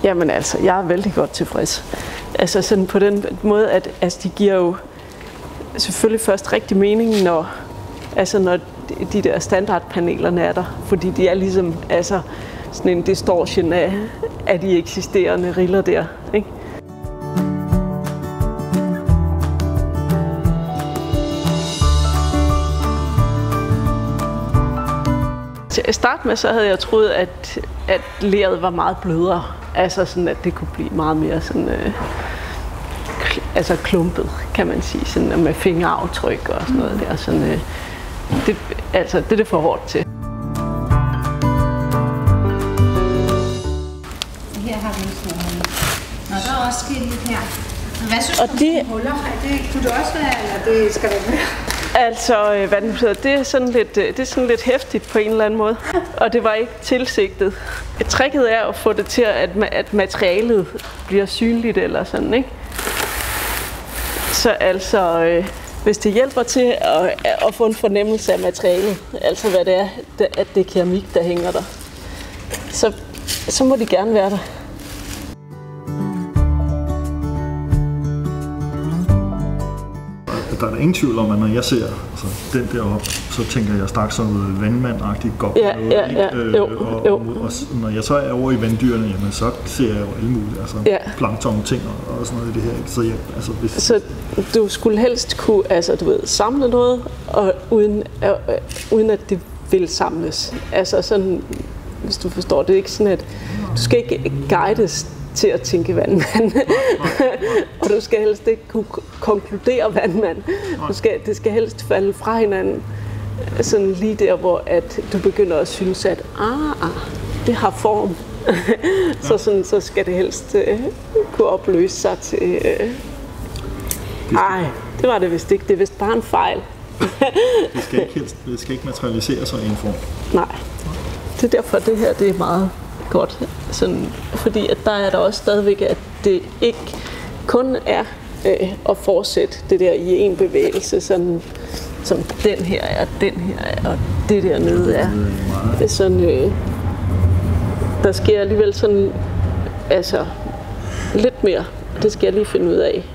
Jamen altså, jeg er vældig godt tilfreds. Altså sådan på den måde, at altså, de giver jo selvfølgelig først rigtig mening, når de der standardpanelerne er der. Fordi de er ligesom altså, sådan en distortion af de eksisterende riller der, ikke? Til at starte med, så havde jeg troet, at leret var meget blødere. Altså sådan, at det kunne blive meget mere sådan, klumpet, kan man sige. Sådan med fingeraftryk og sådan noget der. Sådan, det er for hårdt til. Her har vi sådan nogle. Nå, der er også sket lidt her. Hvad synes du om huller? Det kunne det også være, eller det skal være mere? Altså, hvad den betyder, det er sådan lidt heftigt på en eller anden måde, og det var ikke tilsigtet. Tricket er at få det til, at materialet bliver synligt eller sådan, ikke? Så altså, hvis det hjælper til at få en fornemmelse af materialet, altså hvad det er, at det er keramik, der hænger der, så må de gerne være der. Der er ingen tvivl om, at når jeg ser altså, den deroppe, så tænker jeg straks sådan noget vandmand-agtigt godt. Og når jeg så er over i vanddyrene, jamen, så ser jeg jo alle mulige plankton-ting og sådan noget i det her. Så du skulle helst kunne samle noget, og uden at det vil samles. Altså sådan, hvis du forstår det, ikke sådan, at du skal ikke guides til at tænke vandmand. Og du skal helst ikke kunne konkludere vandmand. Det skal helst falde fra hinanden. Sådan lige der, hvor at du begynder at synes, at det har form. Så skal det helst kunne opløse sig til... det var det vist ikke. Det er vist bare en fejl. det skal ikke materialisere sig i en form. Nej. Det er derfor, det her det er meget godt. Sådan, fordi at der er der også stadigvæk, at det ikke kun er at fortsætte det der i en bevægelse, sådan, som den her er, den her er, og det der nede er. Det er sådan, der sker alligevel sådan, lidt mere. Det skal jeg lige finde ud af.